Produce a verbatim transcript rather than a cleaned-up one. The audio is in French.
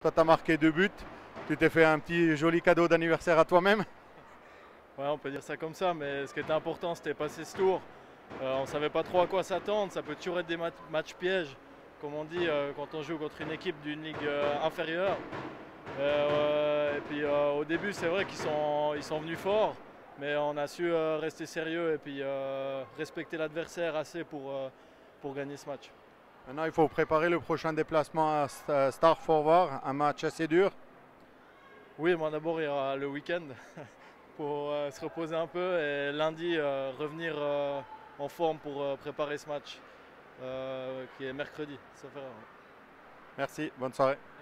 Toi, tu as marqué deux buts. Tu t'es fait un petit joli cadeau d'anniversaire à toi-même. Ouais, on peut dire ça comme ça, mais ce qui était important, c'était passer ce tour. Euh, on ne savait pas trop à quoi s'attendre, ça peut toujours être des mat- matchs pièges, comme on dit euh, quand on joue contre une équipe d'une ligue euh, inférieure. Euh, et puis euh, au début, c'est vrai qu'ils sont, ils sont venus forts, mais on a su euh, rester sérieux et puis euh, respecter l'adversaire assez pour, euh, pour gagner ce match. Maintenant, il faut préparer le prochain déplacement à St- Star Forward, un match assez dur. Oui, moi d'abord, il y aura le week-end pour euh, se reposer un peu et lundi euh, revenir euh, en forme pour euh, préparer ce match euh, qui est mercredi. Ça fera. Merci, bonne soirée.